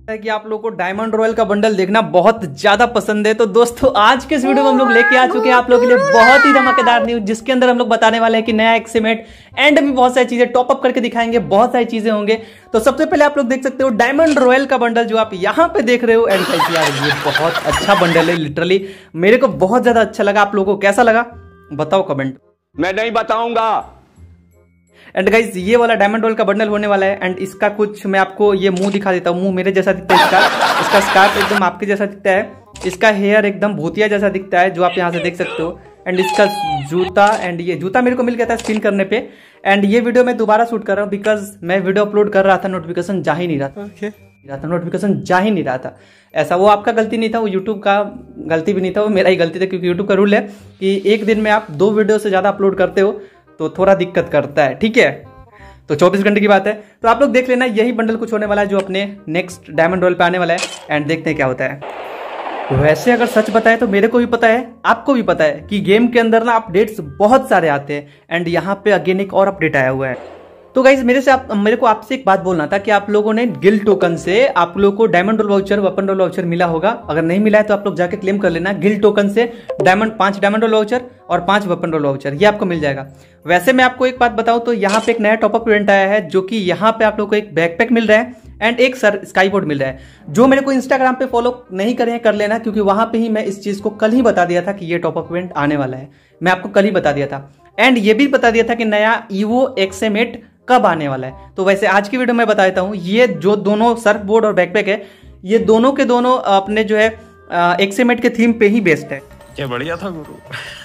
है कि आप लोगों को डायमंड रॉयल का बंडल देखना बहुत ज्यादा पसंद है। तो दोस्तों आज के इस वीडियो में हम लोग लेके आ चुके हैं आप लोगों के लिए बहुत ही धमाकेदार न्यूज, जिसके अंदर हम लोग बताने वाले हैं कि नया एक्सीमेट एंड भी बहुत सारी चीजें टॉप अप करके दिखाएंगे, बहुत सारी चीजें होंगे। तो सबसे पहले आप लोग देख सकते हो डायमंड रॉयल का बंडल जो आप यहाँ पे देख रहे हो। एंड यार ये बहुत अच्छा बंडल है, लिटरली मेरे को बहुत ज्यादा अच्छा लगा। आप लोगों को कैसा लगा बताओ कमेंट। मैं नहीं बताऊंगा। एंड गाइज ये वाला डायमंड रॉयल का बंडल होने वाला है। एंड इसका कुछ मैं आपको ये मुंह दिखा देता हूँ। मुंह मेरे जैसा दिखता है इसका स्कार्फ एकदम आपके जैसा दिखता है। इसका हेयर एकदम भूतिया जैसा दिखता है जो आप यहाँ से देख सकते हो। एंड इसका जूता, एंड ये जूता मेरे को मिल गया था स्पिन करने पे। एंड ये वीडियो मैं दोबारा शूट कर रहा हूँ बिकॉज मैं वीडियो अपलोड कर रहा था, नोटिफिकेशन जा ही नहीं रहा था। नोटिफिकेशन जा ही नहीं रहा था। ऐसा वो आपका गलती नहीं था, वो यूट्यूब का गलती भी नहीं था, वो मेरा ही गलती था। क्योंकि यूट्यूब का रूल है कि एक दिन में आप 2 वीडियो से ज्यादा अपलोड करते हो तो थोड़ा दिक्कत करता है, ठीक है। तो 24 घंटे की बात है। तो आप लोग देख लेना, यही बंडल कुछ होने वाला है जो अपने नेक्स्ट डायमंड रॉयल पे आने वाला है। एंड देखते हैं क्या होता है। वैसे अगर सच बताए तो मेरे को भी पता है, आपको भी पता है कि गेम के अंदर ना अपडेट्स बहुत सारे आते हैं। एंड यहाँ पे अगेन एक और अपडेट आया हुआ है। तो गाइज मेरे को आपसे एक बात बोलना था कि आप लोगों ने गिल्ड टोकन से आप लोगों को diamond royale voucher, weapon royale voucher मिला होगा। अगर नहीं मिला है तो आप लोग जाके क्लेम कर लेना। गिल्ड टोकन से 5 डायमंड रोल वाउचर और 5 वेपन रोल वाउचर ये आपको मिल जाएगा। वैसे मैं आपको एक बात बताऊं तो यहाँ पे एक नया टॉपअप इवेंट आया है जो कि यहाँ पे आप लोग को एक बैकपैक मिल रहा है एंड एक स्काई बोर्ड मिल रहा है। जो मेरे को इंस्टाग्राम पे फॉलो नहीं करे हैं कर लेना, क्योंकि वहां पे ही मैं इस चीज को कल ही बता दिया था कि ये टॉपअप इवेंट आने वाला है। मैं आपको कल ही बता दिया था। एंड ये भी बता दिया था कि नया ईवो एक्सएमेट कब आने वाला है। तो वैसे आज की वीडियो में बता देता हूं, ये जो दोनों सर्फ बोर्ड और बैकपैक है ये दोनों के दोनों अपने जो है एक्सएमेट के थीम पे ही बेस्ड है। क्या बढ़िया था गुरु।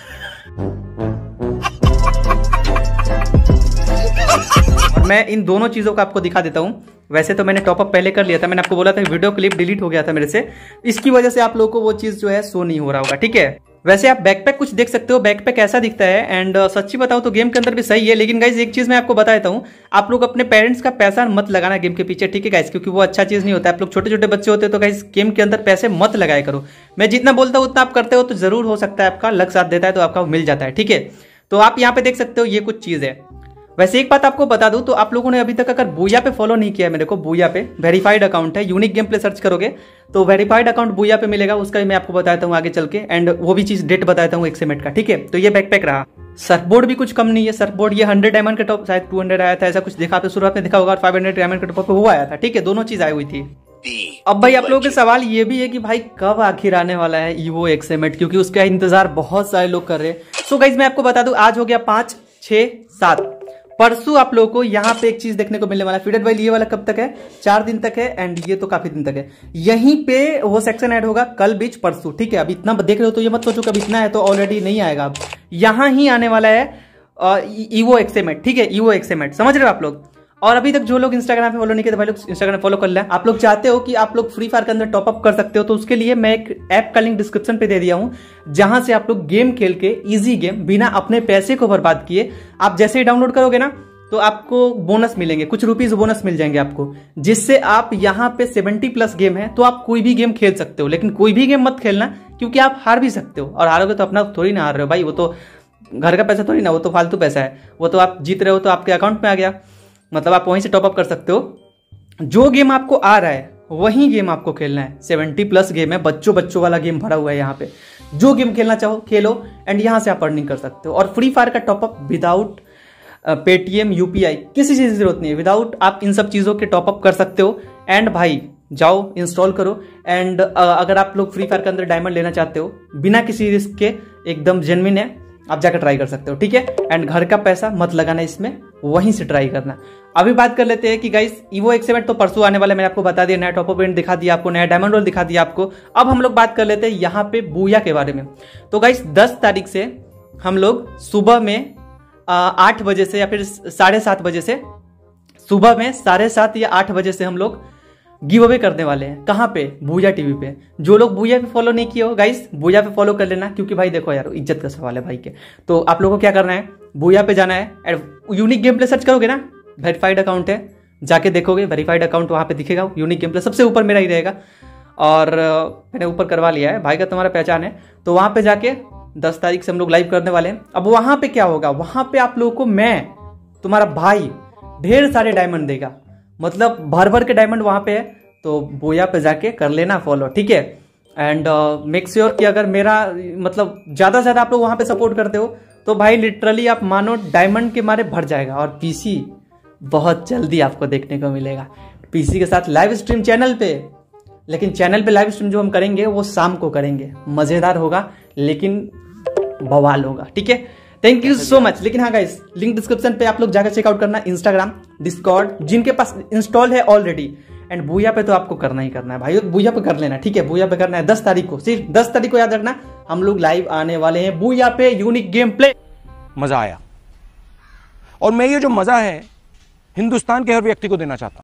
और मैं इन दोनों चीजों को आपको दिखा देता हूं। वैसे तो मैंने टॉपअप पहले कर लिया था, मैंने आपको बोला था वीडियो क्लिप डिलीट हो गया था मेरे से, इसकी वजह से आप लोगों को वो चीज जो है शो नहीं हो रहा होगा, ठीक है। वैसे आप बैकपैक कुछ देख सकते हो, बैकपैक ऐसा दिखता है। एंड सच्ची बताओ तो गेम के अंदर भी सही है। लेकिन गाइज एक चीज मैं आपको बता देता हूँ, आप लोग अपने पेरेंट्स का पैसा मत लगाना गेम के पीछे, ठीक है गाइज, क्योंकि वो अच्छा चीज नहीं होता है। आप लोग छोटे छोटे बच्चे होते हो तो गाइज गेम के अंदर पैसे मत लगाया करो। मैं जितना बोलता हूँ उतना आप करते हो तो जरूर हो सकता है आपका लक साथ देता है तो आपका मिल जाता है, ठीक है। तो आप यहाँ पे देख सकते हो ये कुछ चीज है। वैसे एक बात आपको बता दूं तो आप लोगों ने अभी तक अगर बूया पे फॉलो नहीं किया है मेरे को, बूया पे वेरीफाइड अकाउंट है, यूनिक गेम प्ले सर्च करोगे तो वेरीफाइड अकाउंट बूया पे मिलेगा। उसका भी मैं आपको बताता हूँ आगे चल के। एंड वो भी चीज डेट बताता हूँ एक्सएमेट का, ठीक है। तो ये बैकपैक रहा। सर्फबोर्ड भी कुछ कम नहीं है। सर्फबोर्ड ये 100 डायमंड के टॉप, शायद 200 आया था, ऐसा कुछ देखा आपने शुरुआत में देखा होगा। और 500 डायमंड के टॉप पे वो आया था, ठीक है। दोनों चीज आई हुई थी। अब भाई आप लोगों के सवाल ये भी है कि भाई कब आखिर आने वाला है ईवो एक्सएमेट, क्योंकि उसका इंतजार बहुत सारे लोग कर रहे हैं। सो गाइज मैं आपको बता दूं, आज हो गया 5, 6, 7, परसों आप लोगों को यहाँ पे एक चीज देखने को मिलने वाला है। फीडेड वाइल ये वाला कब तक है? 4 दिन तक है। एंड ये तो काफी दिन तक है। यहीं पे वो सेक्शन ऐड होगा कल बीच परसों, ठीक है। अब इतना देख रहे हो तो ये मत सोचो कब इतना है तो ऑलरेडी नहीं आएगा। अब यहाँ ही आने वाला है ईवो एक्सएमेट, ठीक है। ईवो एक्सएमेट समझ रहे हो आप लोग। और अभी तक जो लोग इंस्टाग्राम पे फॉलो नहीं किए भाई लोग इंस्टाग्राम फॉलो कर लें। आप लोग चाहते हो कि आप लोग फ्री फायर के अंदर टॉप अप कर सकते हो तो उसके लिए मैं एक ऐप का लिंक डिस्क्रिप्शन पे दे दिया हूं, जहां से आप लोग गेम खेल के इजी गेम बिना अपने पैसे को बर्बाद किए आप जैसे ही डाउनलोड करोगे ना तो आपको बोनस मिलेंगे, कुछ रुपीज बोनस मिल जाएंगे आपको, जिससे आप यहाँ पे 70+ गेम है तो आप कोई भी गेम खेल सकते हो। लेकिन कोई भी गेम मत खेलना क्योंकि आप हार भी सकते हो, और हारोगे तो अपना थोड़ी ना हार रहे हो भाई, वो तो घर का पैसा थोड़ी ना, वो तो फालतू पैसा है। वो तो आप जीत रहे हो तो आपके अकाउंट में आ गया, मतलब आप वहीं से टॉपअप कर सकते हो। जो गेम आपको आ रहा है वही गेम आपको खेलना है। 70+ गेम है, बच्चों वाला गेम भरा हुआ है यहाँ पे। जो गेम खेलना चाहो खेलो एंड यहाँ से आप अर्निंग कर सकते हो। और फ्री फायर का टॉपअप विदाउट पेटीएम, यूपीआई किसी चीज की जरूरत नहीं है। विदाउट आप इन सब चीजों के टॉपअप कर सकते हो। एंड भाई जाओ इंस्टॉल करो। एंड अगर आप लोग फ्री फायर के अंदर डायमंड लेना चाहते हो बिना किसी रिस्क के, एकदम जेन्युइन है, आप जाकर ट्राई कर सकते हो, ठीक है। एंड घर का पैसा मत लगाना इसमें, वहीं से ट्राई करना। अभी बात कर लेते हैं कि गाइस ईवो एक्सएमेट तो परसों आने वाला है, मैंने आपको बता दिया। नया टॉपअप इवेंट दिखा दिया आपको, नया डायमंड रोल दिखा दिया आपको। अब हम लोग बात कर लेते हैं यहाँ पे बूया के बारे में। तो गाइस 10 तारीख से हम लोग सुबह में 8 बजे से या फिर 7:30 बजे से, सुबह में 7:30 या 8 बजे से हम लोग गिव अवे करने वाले हैं। कहाँ पे? बूया टीवी पे। जो लोग बूया पे फॉलो नहीं किए हो गाइस, बूया पे फॉलो कर लेना, क्योंकि भाई देखो यार इज्जत का सवाल है भाई के। तो आप लोगों को क्या करना है, बूया पे जाना है। यूनिक गेम प्ले सर्च करोगे ना, वेरीफाइड अकाउंट है, जाके देखोगे वेरीफाइड अकाउंट वहां पे दिखेगा। यूनिक गेम प्ले सबसे ऊपर मेरा ही रहेगा, और मैंने ऊपर करवा लिया है, भाई का तुम्हारा पहचान है। तो वहां पे जाके 10 तारीख से हम लोग लाइव करने वाले हैं। अब वहां पे क्या होगा, वहां पे आप लोगों को मैं, तुम्हारा भाई, ढेर सारे डायमंड देगा। मतलब भर भर के डायमंड वहां पे है। तो बोया पे जाके कर लेना फॉलो, ठीक है। एंड मेक श्योर कि अगर मेरा मतलब ज़्यादा से ज़्यादा आप लोग वहाँ पे सपोर्ट करते हो तो भाई लिटरली आप मानो डायमंड के मारे भर जाएगा। और पीसी बहुत जल्दी आपको देखने को मिलेगा, पीसी के साथ लाइव स्ट्रीम चैनल पे। लेकिन चैनल पे लाइव स्ट्रीम जो हम करेंगे वो शाम को करेंगे, मज़ेदार होगा लेकिन बवाल होगा, ठीक है। Thank you so much. लेकिन हाँ गाइस, लिंक डिस्क्रिप्शन पे आप लोग जाकर चेकआउट करना, इंस्टाग्राम, डिस्कॉर्ड जिनके पास इंस्टॉल है ऑलरेडी। एंड बूया पे तो आपको करना ही करना है भाई, बूया पे कर लेना, ठीक है। बूया पे करना है 10 तारीख को, सिर्फ 10 तारीख को याद रखना, हम लोग लाइव आने वाले हैं बूया पे, यूनिक गेम प्ले। मजा आया, और मैं ये जो मजा है हिंदुस्तान के हर व्यक्ति को देना चाहता हूं।